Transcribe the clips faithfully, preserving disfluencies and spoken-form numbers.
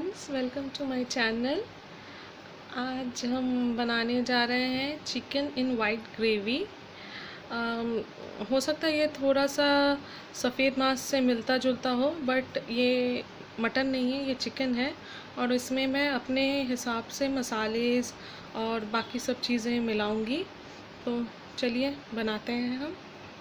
Friends, welcome to my channel. आज हम बनाने जा रहे हैं चिकन इन वाइट ग्रेवी। हो सकता है ये थोड़ा सा सफ़ेद मांस से मिलता जुलता हो, बट ये मटन नहीं है, ये चिकन है। और इसमें मैं अपने हिसाब से मसाले और बाकी सब चीज़ें मिलाऊंगी। तो चलिए बनाते हैं हम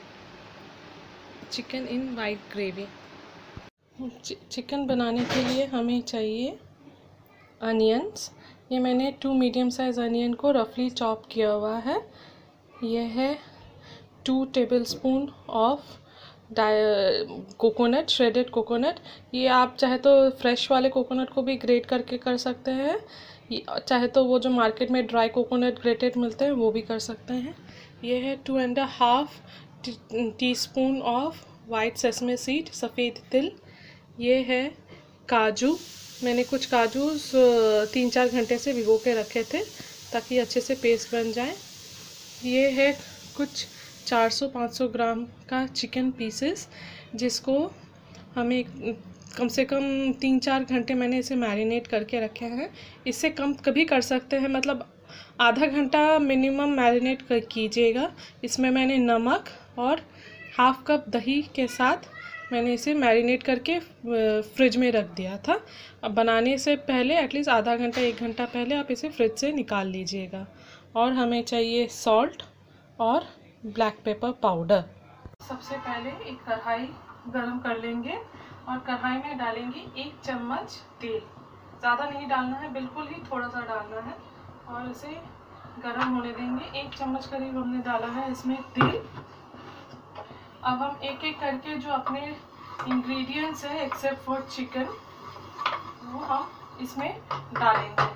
chicken in white gravy. Chicken बनाने के लिए हमें चाहिए अनियंस। ये मैंने टू मीडियम साइज़ अनियन को रफली चॉप किया हुआ है। ये है two tablespoon of coconut, shredded coconut. ये आप चाहे तो फ्रेश वाले कोकोनट को भी ग्रेट करके कर सकते हैं, चाहे तो वो जो मार्केट में ड्राई कोकोनट ग्रेटेड मिलते हैं वो भी कर सकते हैं। ये है two and half teaspoon of white sesame seed, सफ़ेद तिल। ये है काजू। मैंने कुछ काजू तीन चार घंटे से भिगो के रखे थे ताकि अच्छे से पेस्ट बन जाए। ये है कुछ चार सौ पाँच सौ ग्राम का चिकन पीसेस, जिसको हमें कम से कम तीन चार घंटे मैंने इसे मैरिनेट करके रखे हैं। इससे कम कभी कर सकते हैं, मतलब आधा घंटा मिनिमम मैरिनेट कर कीजिएगा। इसमें मैंने नमक और हाफ कप दही के साथ मैंने इसे मैरिनेट करके फ्रिज में रख दिया था। अब बनाने से पहले एटलीस्ट आधा घंटा एक घंटा पहले आप इसे फ्रिज से निकाल लीजिएगा। और हमें चाहिए सॉल्ट और ब्लैक पेपर पाउडर। सबसे पहले एक कढ़ाई गरम कर लेंगे और कढ़ाई में डालेंगे एक चम्मच तेल। ज़्यादा नहीं डालना है, बिल्कुल ही थोड़ा सा डालना है और इसे गरम होने देंगे। एक चम्मच करीब हमने डाला है इसमें तेल। अब हम एक एक करके जो अपने इंग्रेडिएंट्स है एक्सेप्ट फॉर चिकन, वो हम इसमें डालेंगे।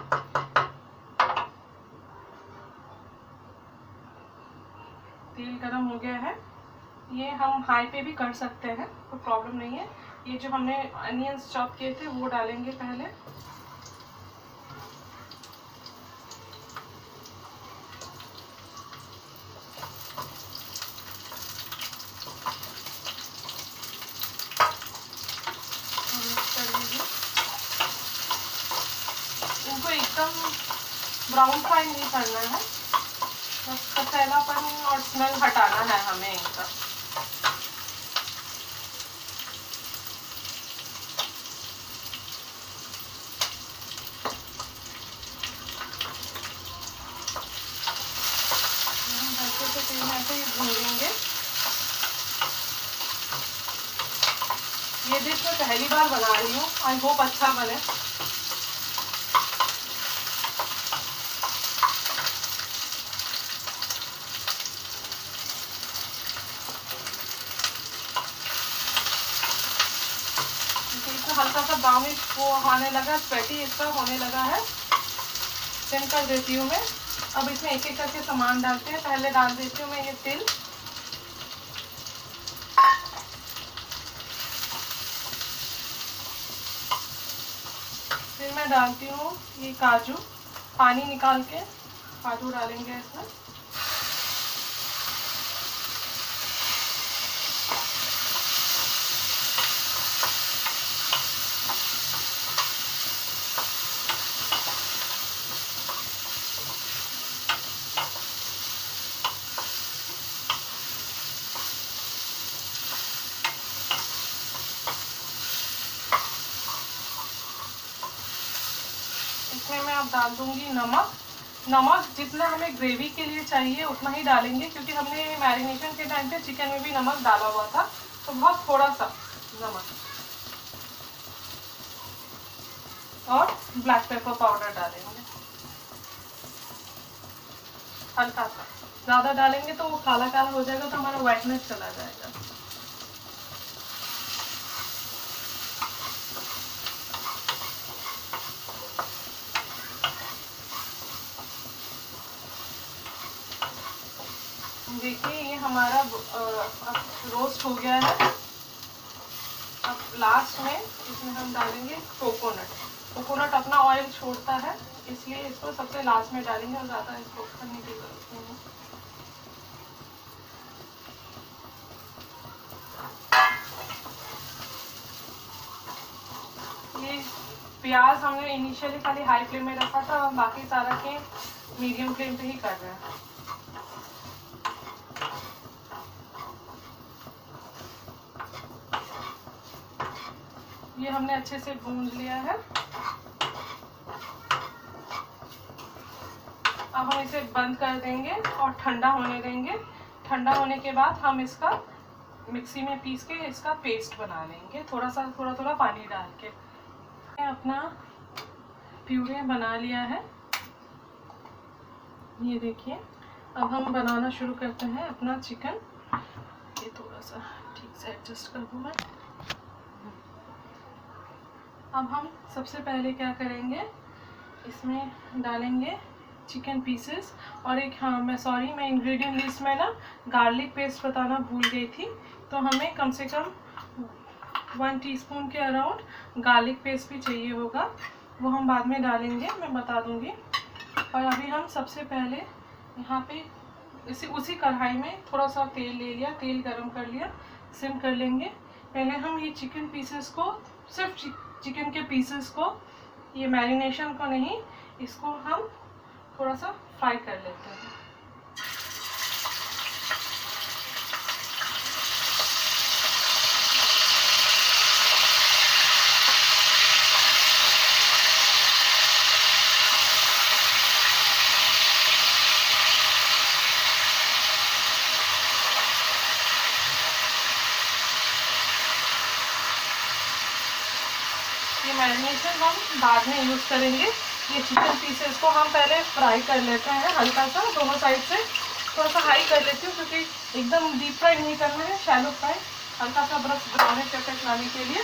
तेल गरम हो गया है। ये हम हाई पे भी कर सकते हैं, कोई प्रॉब्लम नहीं है। ये जो हमने अनियंस चॉप किए थे वो डालेंगे पहले। इनको एकदम ब्राउन फ्राई नहीं करना है, बस कचैलापन और स्मेल हटाना है हमें इनका। हम हल्के से तेल में ऐसे ही भूनेंगे। ये डिश मैं पहली बार बना रही हूँ, आई होप अच्छा बने। हल्का सा ब्राउनिश वो आने लगा, स्वेटी इसका होने लगा है। सिम कर देती हूँ मैं। अब इसमें एक एक करके सामान डालते हैं। पहले डाल देती हूँ मैं ये तिल, फिर मैं डालती हूँ ये काजू। पानी निकाल के काजू डालेंगे इसमें। इसमें मैं अब डाल दूंगी नमक। नमक जितना हमें ग्रेवी के लिए चाहिए उतना ही डालेंगे, क्योंकि हमने मैरिनेशन के टाइम पे चिकन में भी नमक डाला हुआ था, तो बहुत थोड़ा सा नमक। और ब्लैक पेपर पाउडर डालेंगे हल्का सा। ज़्यादा डालेंगे तो वो काला काला हो जाएगा, तो हमारा व्हाइटनेस चला जाएगा। देखिए ये हमारा अब रोस्ट हो गया है। अब लास्ट में इसमें हम डालेंगे कोकोनट। कोकोनट अपना ऑयल छोड़ता है, इसलिए इसको सबसे लास्ट में डालेंगे और ज़्यादा इसको करने की जरूरत नहीं है। ये प्याज हमने इनिशियली खाली हाई फ्लेम में रखा था, बाकी सारा के मीडियम फ्लेम पे ही कर रहे हैं। ये हमने अच्छे से भून लिया है। अब हम इसे बंद कर देंगे और ठंडा होने देंगे। ठंडा होने के बाद हम इसका मिक्सी में पीस के इसका पेस्ट बना लेंगे, थोड़ा सा थोड़ा थोड़ा पानी डाल के। अपना प्यूरे बना लिया है, ये देखिए। अब हम बनाना शुरू करते हैं अपना चिकन। ये थोड़ा सा ठीक से एडजस्ट कर दूँ मैं। अब हम सबसे पहले क्या करेंगे, इसमें डालेंगे चिकन पीसेस। और एक, हाँ मैं सॉरी मैं इंग्रेडिएंट लिस्ट में ना गार्लिक पेस्ट बताना भूल गई थी, तो हमें कम से कम वन टीस्पून के अराउंड गार्लिक पेस्ट भी चाहिए होगा, वो हम बाद में डालेंगे, मैं बता दूंगी। और अभी हम सबसे पहले यहाँ पे इसी उसी कढ़ाई में थोड़ा सा तेल ले लिया, तेल गरम कर लिया, सिम कर लेंगे। पहले हम ये चिकन पीसेस को, सिर्फ चिकन के पीसेस को, ये मैरिनेशन को नहीं, इसको हम थोड़ा सा फ्राई कर लेते हैं। ये मैरिनेशन हम बाद में यूज़ करेंगे। ये चिकन पीसेस को हम पहले फ्राई कर लेते हैं हल्का सा, दोनों साइड से थोड़ा सा हाई कर लेती हूँ, क्योंकि एकदम डीप फ्राई नहीं करना है, शैलो फ्राई, हल्का सा ब्रश ब्राउनिश इफेक्ट लाने के लिए।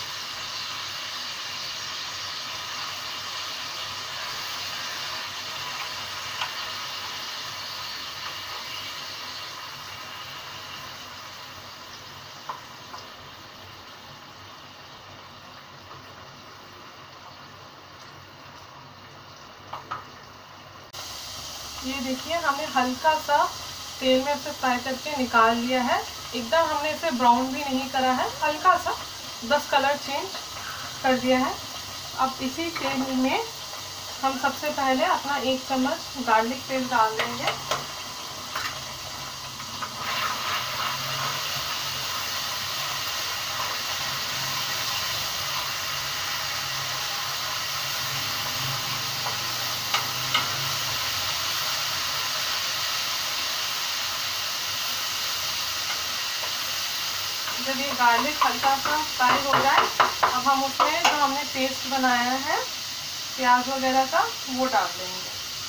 ये देखिए हमने हल्का सा तेल में इसे फ्राई करके निकाल लिया है, एकदम हमने इसे ब्राउन भी नहीं करा है, हल्का सा बस कलर चेंज कर दिया है। अब इसी तेल में हम सबसे पहले अपना एक चम्मच गार्लिक पेस्ट डाल देंगे। जब ये गार्लिक हल्का सा फ्राई हो जाए, अब हम उसमें जो हमने पेस्ट बनाया है प्याज वगैरह का, वो डाल देंगे।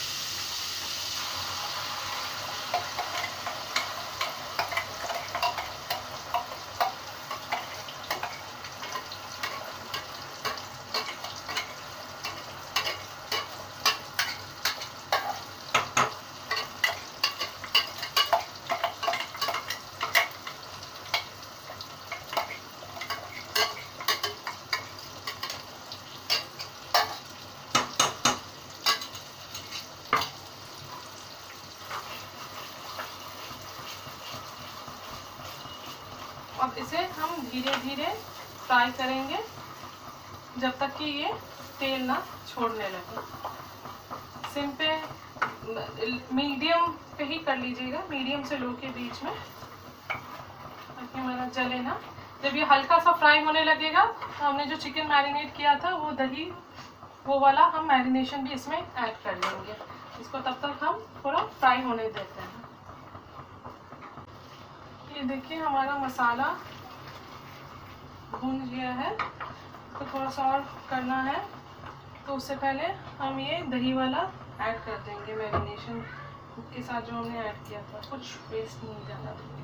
अब इसे हम धीरे धीरे फ्राई करेंगे जब तक कि ये तेल ना छोड़ने लगे। सिम पे, मीडियम पे ही कर लीजिएगा, मीडियम से लो के बीच में, ताकि हमारा जले ना। जब ये हल्का सा फ्राई होने लगेगा तो हमने जो चिकन मैरिनेट किया था वो दही, वो वाला हम मैरिनेशन भी इसमें ऐड कर लेंगे। इसको तब तक हम थोड़ा फ्राई होने देते हैं। ये देखिए हमारा मसाला भून गया है, तो थोड़ा सा और करना है, तो उससे पहले हम ये दही वाला ऐड कर देंगे मैरिनेशन के साथ जो हमने ऐड किया था, कुछ वेस्ट नहीं जाना देंगे।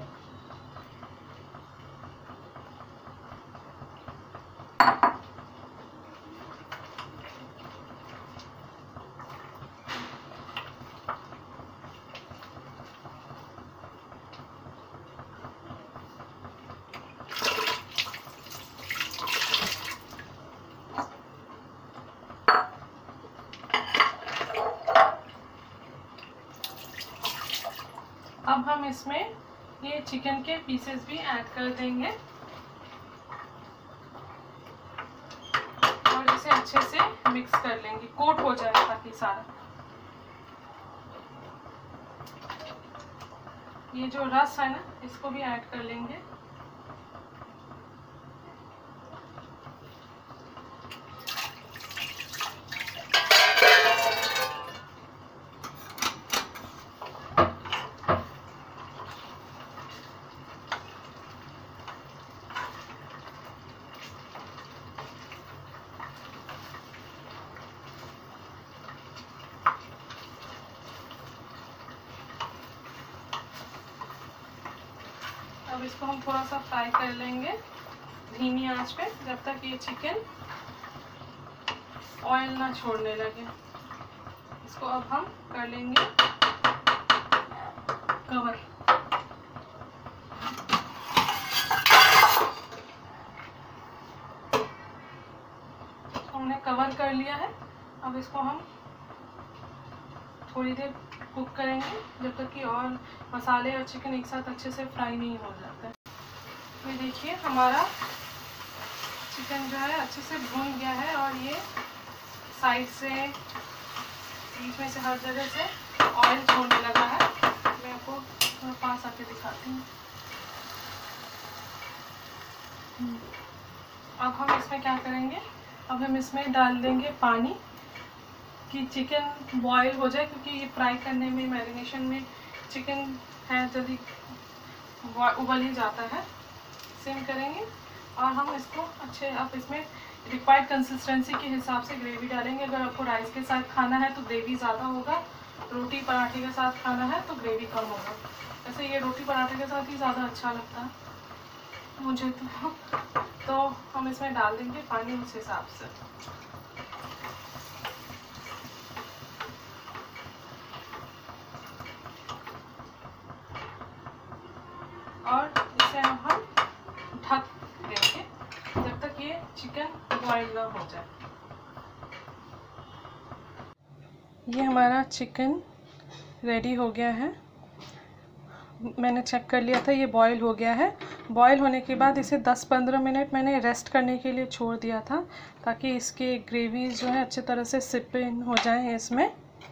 अब हम इसमें ये चिकन के पीसेस भी ऐड कर देंगे और इसे अच्छे अच्छे से मिक्स कर लेंगे, कोट हो जाए ताकि सारा ये जो रस है ना इसको भी ऐड कर लेंगे। अब इसको हम थोड़ा सा फ्राई कर लेंगे धीमी आंच पे जब तक ये चिकन ऑयल ना छोड़ने लगे। इसको अब हम कर लेंगे कवर। हमने कवर कर लिया है। अब इसको हम थोड़ी देर कुक करेंगे जब तक कि और मसाले और चिकन एक साथ अच्छे से फ्राई नहीं हो जाता है। ये देखिए हमारा चिकन जो है अच्छे से भून गया है और ये साइड से बीच में से हर जगह से ऑयल छोड़ने लगा है। मैं आपको थोड़ा पास आके दिखाती हूँ। अब हम इसमें क्या करेंगे, अब हम इसमें डाल देंगे पानी कि चिकन बॉयल हो जाए, क्योंकि ये फ्राई करने में मैरिनेशन में चिकन है जल्दी उबल ही जाता है। सिम करेंगे और हम इसको अच्छे, अब इसमें रिक्वायर्ड कंसिस्टेंसी के हिसाब से ग्रेवी डालेंगे। अगर आपको राइस के साथ खाना है तो ग्रेवी ज़्यादा होगा, रोटी पराठे के साथ खाना है तो ग्रेवी कम होगा। वैसे ये रोटी पराठे के साथ ही ज़्यादा अच्छा लगता है मुझे तो। तो हम इसमें डाल देंगे पानी उस हिसाब से। और इसे अब हम ढक देंगे जब तक ये चिकन बॉयल ना हो जाए। ये हमारा चिकन रेडी हो गया है। मैंने चेक कर लिया था, ये बॉयल हो गया है। बॉयल होने के बाद इसे दस पंद्रह मिनट मैंने रेस्ट करने के लिए छोड़ दिया था ताकि इसके ग्रेवी जो है अच्छी तरह से सिप इन हो जाए इसमें।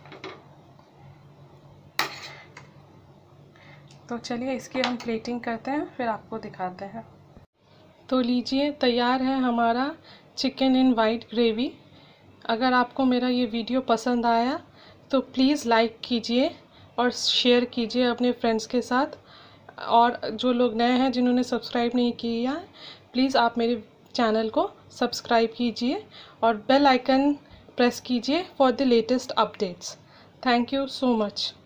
तो चलिए इसकी हम प्लेटिंग करते हैं, फिर आपको दिखाते हैं। तो लीजिए तैयार है हमारा चिकन इन वाइट ग्रेवी। अगर आपको मेरा ये वीडियो पसंद आया तो प्लीज़ लाइक कीजिए और शेयर कीजिए अपने फ्रेंड्स के साथ। और जो लोग नए हैं जिन्होंने सब्सक्राइब नहीं किया है, प्लीज़ आप मेरे चैनल को सब्सक्राइब कीजिए और बेल आइकन प्रेस कीजिए for the latest updates. Thank you so much.